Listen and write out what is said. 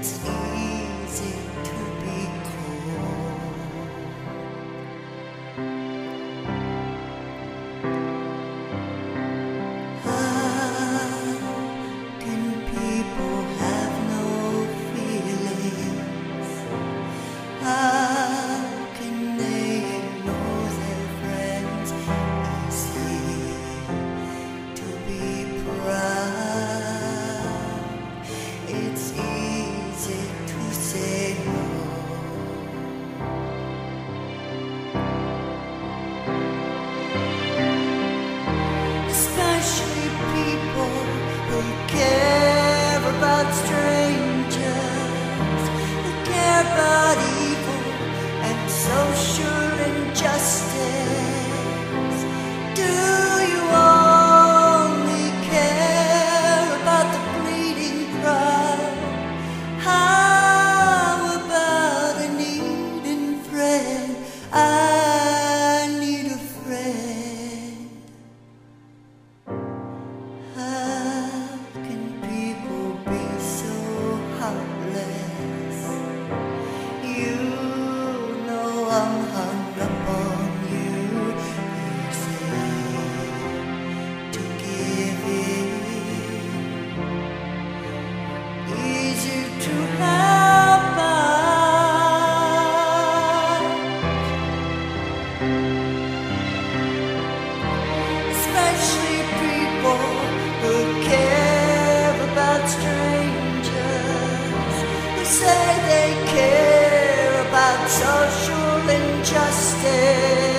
it's easy to be cold. How can people have no feelings? How can they ignore their friends? Easy to be proud. It's easy to say no. Especially people who care about strangers, who care about evil and social injustice. Do you only care about the bleeding crowd? How about a needing friend? I need a friend. How can people be so heartless? You know I'm hung up on you. Easy to give in, easy to help out. Especially people who care about strangers, who say they care about social injustice.